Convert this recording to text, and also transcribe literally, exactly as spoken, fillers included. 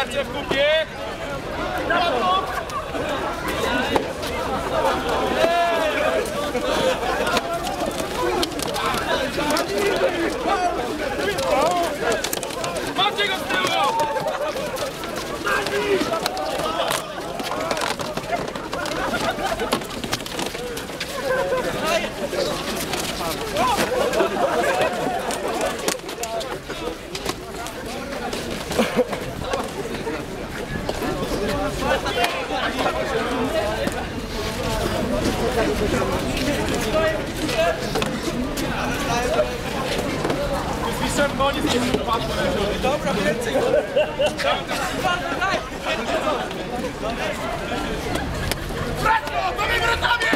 Starcie w kupie! Macie go z tyłu! Zwiszę koniec, nie wiem, dobra, więcej! Brawo, do wywrotami!